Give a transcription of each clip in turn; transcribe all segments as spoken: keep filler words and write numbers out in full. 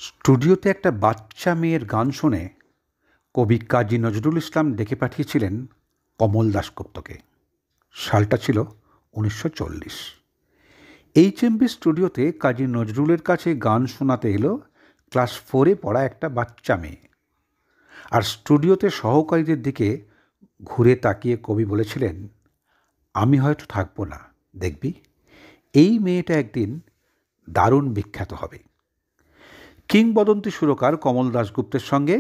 স্টুডিওতে একটা বাচ্চা মেয়ের গান শুনে কবি কাজী নজরুল ইসলাম ডেকে পাঠিয়েছিলেন কমল দাশগুপ্তকে। সালটা ছিল উনিশশো চল্লিশ। এইচএমভি স্টুডিওতে কাজী নজরুলের কাছে গান শোনাতে এলো ক্লাস ফোরে পড়া একটা বাচ্চা মেয়ে। আর স্টুডিওতে সহকারীদের দিকে ঘুরে তাকিয়ে কবি বলেছিলেন, আমি হয়তো থাকবো না, দেখবি এই মেয়েটা একদিন দারুণ বিখ্যাত হবে। কিংবদন্তি সুরকার কমল দাশগুপ্তের সঙ্গে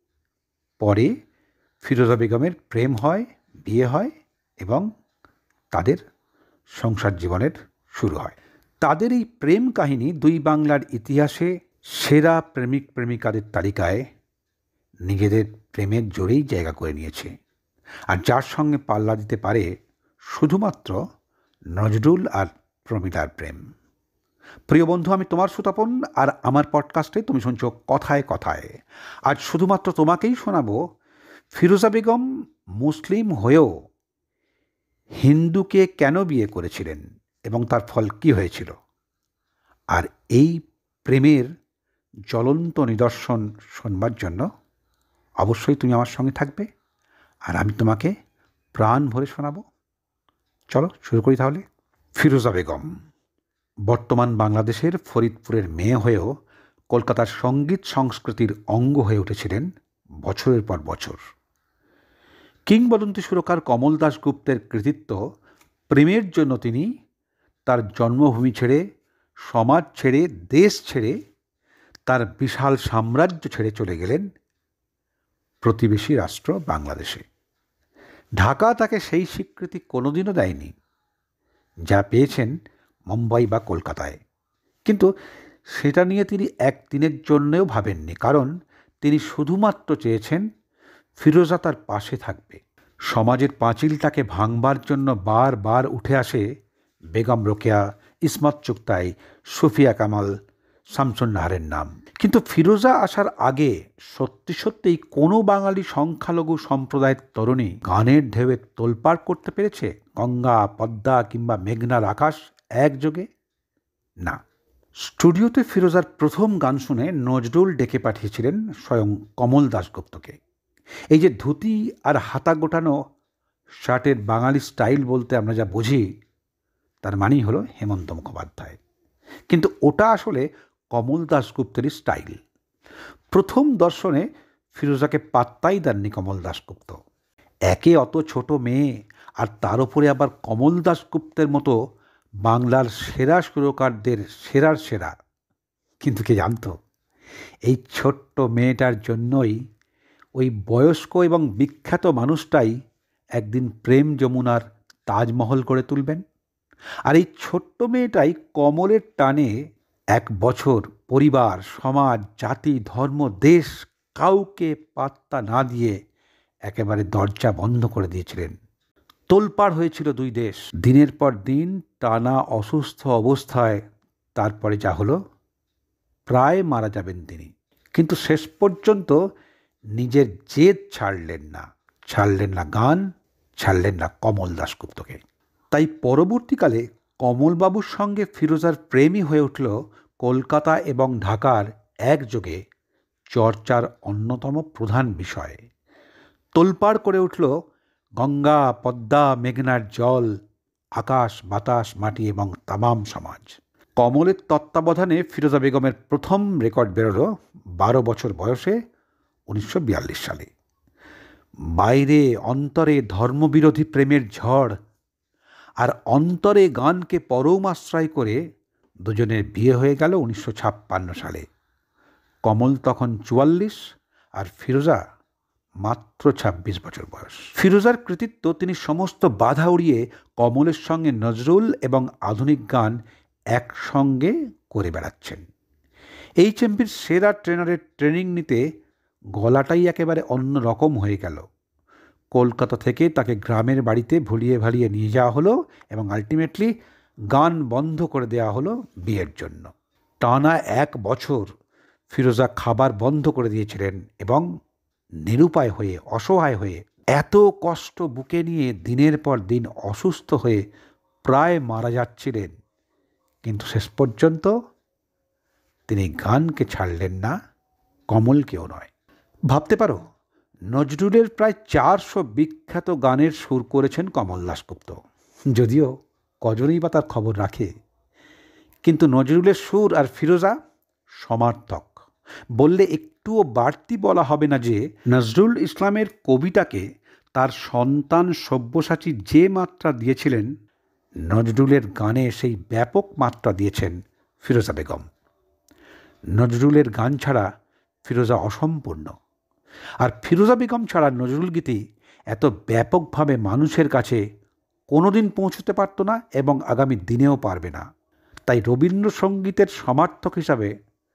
পরে ফিরোজা বেগমের প্রেম হয়, বিয়ে হয় এবং তাদের সংসার জীবনের শুরু হয়। তাদের এই প্রেম কাহিনী দুই বাংলার ইতিহাসে সেরা প্রেমিক প্রেমিকাদের তালিকায় নিজেদের প্রেমের জোরেই জায়গা করে নিয়েছে। আর যার সঙ্গে পাল্লা দিতে পারে শুধুমাত্র নজরুল আর প্রমিলার প্রেম। প্রিয় বন্ধু, আমি তোমার সুতপন, আর আমার পডকাস্টে তুমি শুনছো কথায় কথায়। আজ শুধুমাত্র তোমাকেই শোনাবো ফিরোজা বেগম মুসলিম হয়েও হিন্দুকে কেন বিয়ে করেছিলেন এবং তার ফল কী হয়েছিল। আর এই প্রেমের জ্বলন্ত নিদর্শন শোনবার জন্য অবশ্যই তুমি আমার সঙ্গে থাকবে, আর আমি তোমাকে প্রাণ ভরে শোনাবো। চলো শুরু করি তাহলে। ফিরোজা বেগম বর্তমান বাংলাদেশের ফরিদপুরের মেয়ে হয়েও কলকাতার সঙ্গীত সংস্কৃতির অঙ্গ হয়ে উঠেছিলেন বছরের পর বছর। কিংবদন্তি সুরকার কমল দাশগুপ্তের কৃতিত্ব, প্রেমের জন্য তিনি তার জন্মভূমি ছেড়ে, সমাজ ছেড়ে, দেশ ছেড়ে, তার বিশাল সাম্রাজ্য ছেড়ে চলে গেলেন প্রতিবেশী রাষ্ট্র বাংলাদেশে। ঢাকা তাকে সেই স্বীকৃতি কোনোদিনও দেয়নি যা পেয়েছেন মুম্বাই বা কলকাতায়। কিন্তু সেটা নিয়ে তিনি একদিনের জন্যেও ভাবেননি, কারণ তিনি শুধুমাত্র চেয়েছেন ফিরোজা তার পাশে থাকবে। সমাজের পাঁচিলটাকে ভাঙবার জন্য বারবার উঠে আসে বেগম রোকেয়া, ইসমত চুগতাই, সুফিয়া কামাল, শামসুন নাহারের নাম। কিন্তু ফিরোজা আসার আগে সত্যি সত্যিই কোনো বাঙালি সংখ্যালঘু সম্প্রদায়ের তরুণী গানের ঢেউয়ে তোলপাড় করতে পেরেছে গঙ্গা, পদ্মা কিংবা মেঘনার আকাশ একযোগে? না। স্টুডিওতে ফিরোজার প্রথম গান শুনে নজরুল ডেকে পাঠিয়েছিলেন স্বয়ং কমল দাশগুপ্তকে। এই যে ধুতি আর হাতা গোটানো শার্টের বাঙালি স্টাইল বলতে আমরা যা বুঝি, তার মানেই হলো হেমন্ত মুখোপাধ্যায়। কিন্তু ওটা আসলে কমল দাশগুপ্তেরই স্টাইল। প্রথম দর্শনে ফিরোজাকে পাত্তাই দেননি কমল দাশগুপ্ত। একে অত ছোট মেয়ে, আর তার উপরে আবার কমল দাশগুপ্তের মতো বাংলার সেরা সুরকারদের সেরার সেরা। কিন্তু কে জানতো এই ছোট্ট মেয়েটার জন্যই ওই বয়স্ক এবং বিখ্যাত মানুষটাই একদিন প্রেম যমুনার তাজমহল করে তুলবেন। আর এই ছোট্ট মেয়েটাই কমলের টানে এক বছর পরিবার, সমাজ, জাতি, ধর্ম, দেশ কাউকে পাত্তা না দিয়ে একেবারে দরজা বন্ধ করে দিয়েছিলেন। তোলপাড় হয়েছিল দুই দেশ। দিনের পর দিন টানা অসুস্থ অবস্থায় তারপরে যা হলো, প্রায় মারা যাবেন তিনি। কিন্তু শেষ পর্যন্ত নিজের জেদ ছাড়লেন না, ছাড়লেন না গান, ছাড়লেন না কমল দাশগুপ্তকে। তাই পরবর্তীকালে কমলবাবুর সঙ্গে ফিরোজার প্রেমই হয়ে উঠল কলকাতা এবং ঢাকার একযোগে চর্চার অন্যতম প্রধান বিষয়। তোলপাড় করে উঠল গঙ্গা, পদ্মা, মেঘনার জল, আকাশ, বাতাস, মাটি এবং তামাম সমাজ। কমলের তত্ত্বাবধানে ফিরোজা বেগমের প্রথম রেকর্ড বেরোলো বারো বছর বয়সে উনিশশো বিয়াল্লিশ সালে। বাইরে অন্তরে ধর্মবিরোধী প্রেমের ঝড়, আর অন্তরে গানকে পরম আশ্রয় করে দুজনের বিয়ে হয়ে গেল উনিশশো ছাপ্পান্ন সালে। কমল তখন চুয়াল্লিশ আর ফিরোজা মাত্র ছাব্বিশ বছর বয়স। ফিরোজার কৃতিত্ব, তিনি সমস্ত বাধা উড়িয়ে কমলের সঙ্গে নজরুল এবং আধুনিক গান একসঙ্গে করে বেড়াচ্ছেন। এইচএমভির সেরা ট্রেনারের ট্রেনিং নিতে গলাটাই একেবারে অন্য রকম হয়ে গেল। কলকাতা থেকে তাকে গ্রামের বাড়িতে ভুলিয়ে ভালিয়ে নিয়ে যাওয়া হলো এবং আলটিমেটলি গান বন্ধ করে দেওয়া হলো বিয়ের জন্য। টানা এক বছর ফিরোজা খাবার বন্ধ করে দিয়েছিলেন এবং নিরুপায় হয়ে, অসহায় হয়ে, এত কষ্ট বুকে নিয়ে দিনের পর দিন অসুস্থ হয়ে প্রায় মারা যাচ্ছিলেন। কিন্তু শেষ পর্যন্ত তিনি গানকে ছাড়লেন না, কমলকেও নয়। ভাবতে পারো, নজরুলের প্রায় চারশো বিখ্যাত গানের সুর করেছেন কমল দাশগুপ্ত। যদিও কজনই বা তার খবর রাখে, কিন্তু নজরুলের সুর আর ফিরোজা সমার্থক বললে একটুও বাড়তি বলা হবে না যে নজরুল ইসলামের কবিতাকে তার সন্তান সব্যসাচী যে মাত্রা দিয়েছিলেন, নজরুলের গানে সেই ব্যাপক মাত্রা দিয়েছেন ফিরোজা বেগম। নজরুলের গান ছাড়া ফিরোজা অসম্পূর্ণ, আর ফিরোজা বেগম ছাড়া নজরুল গীতি এত ব্যাপকভাবে মানুষের কাছে কোনোদিন পৌঁছতে পারত না এবং আগামী দিনেও পারবে না। তাই রবীন্দ্রসঙ্গীতের সমার্থক হিসাবে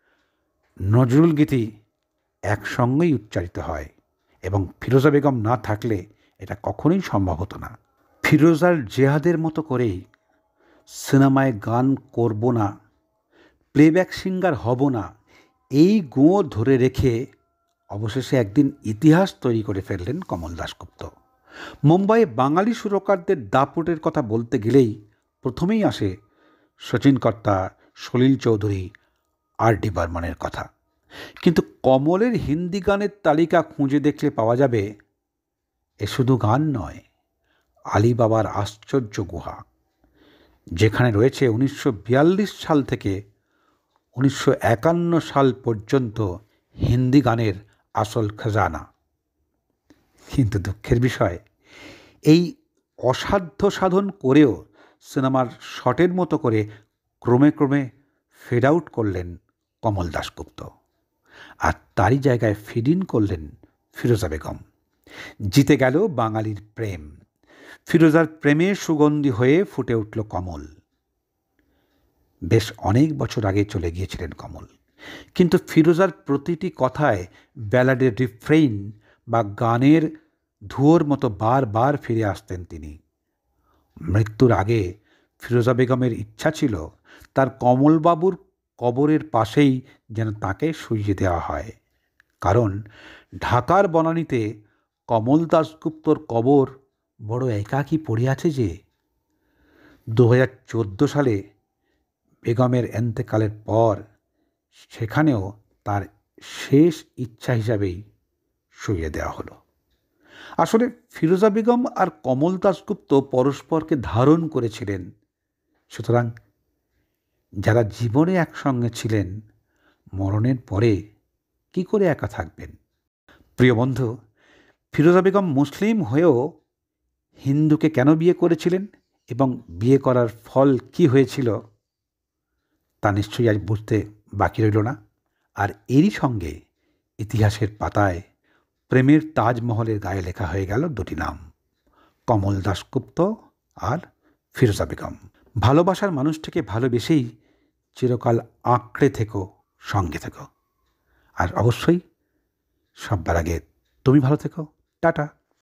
নজরুল গীতি একসঙ্গেই উচ্চারিত হয়, এবং ফিরোজা বেগম না থাকলে এটা কখনোই সম্ভব হতো না। ফিরোজার জেহাদের মতো করেই সিনেমায় গান করব না, প্লেব্যাক সিঙ্গার হব না, এই গুঁয়ো ধরে রেখে অবশেষে একদিন ইতিহাস তৈরি করে ফেললেন কমল দাশগুপ্ত। মুম্বাইয়ে বাঙালি সুরকারদের দাপটের কথা বলতে গেলেই প্রথমেই আসে শচীন কর্তা, সলিল চৌধুরী, আর ডি বর্মনের কথা। কিন্তু কমলের হিন্দি গানের তালিকা খুঁজে দেখলে পাওয়া যাবে এ শুধু গান নয়, আলিবাবার আশ্চর্য গুহা, যেখানে রয়েছে উনিশশো বিয়াল্লিশ সাল থেকে উনিশশো একান্ন সাল পর্যন্ত হিন্দি গানের আসল খাজানা। কিন্তু দুঃখের বিষয়, এই অসাধ্য সাধন করেও সিনেমার শটের মতো করে ক্রমে ক্রমে ফেড আউট করলেন কমল দাশগুপ্ত, আর তারই জায়গায় ফিড ইন করলেন ফিরোজা বেগম। জিতে গেল বাঙালির প্রেম। ফিরোজার প্রেমের সুগন্ধি হয়ে ফুটে উঠল কমল। বেশ অনেক বছর আগে চলে গিয়েছিলেন কমল, কিন্তু ফিরোজার প্রতিটি কথায় ব্যালাডের রিফ্রেইন বা গানের ধুয়োর মতো বারবার ফিরে আসতেন তিনি। মৃত্যুর আগে ফিরোজা বেগমের ইচ্ছা ছিল তার কমলবাবুর কবরের পাশেই যেন তাকে শুইয়ে দেওয়া হয়, কারণ ঢাকার বনানীতে কমল দাশগুপ্তর কবর বড় একাকী পড়ে আছে যে। দু হাজার চোদ্দো সালে বেগমের এন্তেকালের পর সেখানেও তার শেষ ইচ্ছা হিসাবেই শুইয়ে দেওয়া হলো। আসলে ফিরোজা বেগম আর কমল দাশগুপ্ত পরস্পরকে ধারণ করেছিলেন, সুতরাং যারা জীবনে একসঙ্গে ছিলেন, মরণের পরে কি করে একা থাকবেন? প্রিয় বন্ধু, ফিরোজা বেগম মুসলিম হয়েও হিন্দুকে কেন বিয়ে করেছিলেন এবং বিয়ে করার ফল কি হয়েছিল তা নিশ্চয়ই আজ বুঝতে বাকি রইল না। আর এরই সঙ্গে ইতিহাসের পাতায় প্রেমের তাজমহলের গায়ে লেখা হয়ে গেল দুটি নাম, কমল দাশগুপ্ত আর ফিরোজা বেগম। ভালোবাসার মানুষটাকে ভালোবেসেই চিরকাল আঁকড়ে থেকো, সঙ্গে থেকো, আর অবশ্যই সববার আগে তুমি ভালো থেকো। টাটা।